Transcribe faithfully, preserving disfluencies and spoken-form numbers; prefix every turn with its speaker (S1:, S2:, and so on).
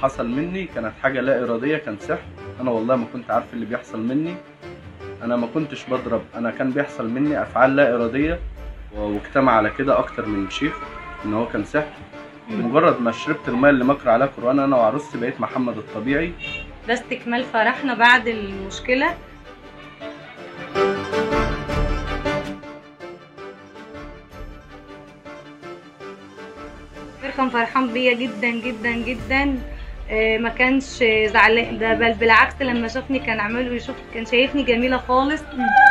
S1: حصل مني كانت حاجه لا اراديه، كان سحر. انا والله ما كنت عارف اللي بيحصل مني، انا ما كنتش بضرب، انا كان بيحصل مني افعال لا اراديه، واجتمع على كده اكتر من شيخ ان هو كان سحر. بمجرد ما شربت الميه اللي مكر عليها قرآن انا وعروستي بقيت محمد الطبيعي.
S2: ده استكمال فرحنا بعد المشكله. كان فرحان بيا جدا جدا جدا، ما كانش زعلان، ده بل بالعكس لما شافني كان عمال يشوف، كان شايفني جميله خالص.